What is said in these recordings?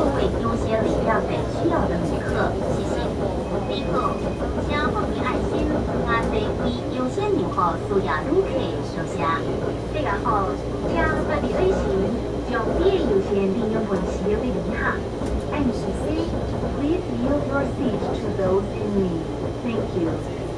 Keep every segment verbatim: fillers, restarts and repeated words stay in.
位优先礼让给需要的旅客，谢谢。最后，请保持爱心，按地为优先留给需要旅客收下。第二号，请特别小心，将别优先利用本市的旅客。And she said, please yield your seat to those in need. Thank you.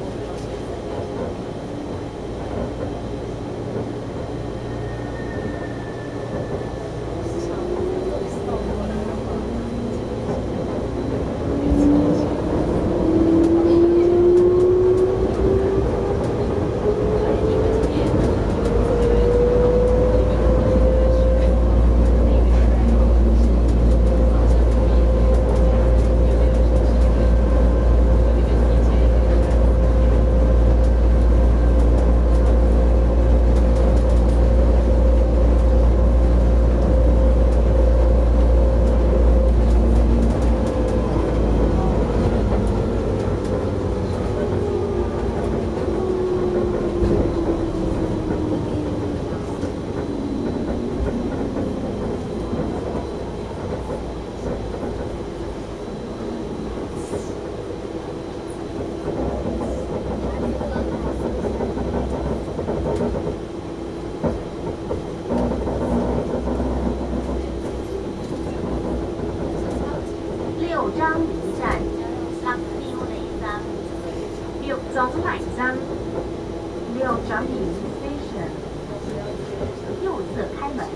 六张离站，六张离站，六张离站，六张离 station， 右侧开门。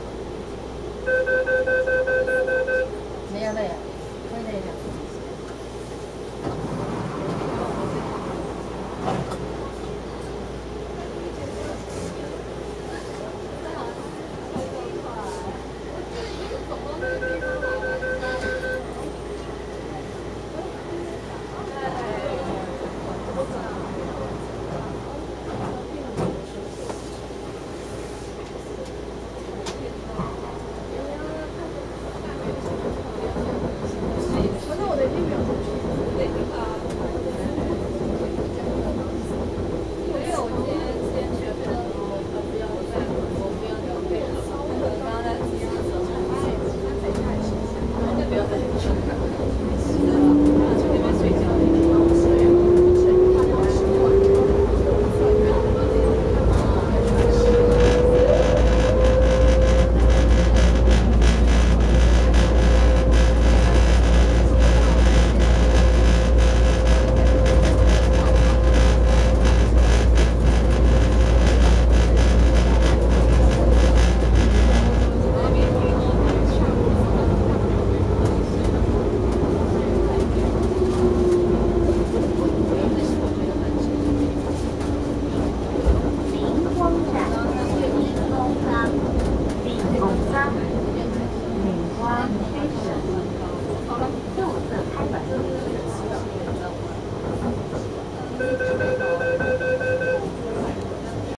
没有累啊，会累的。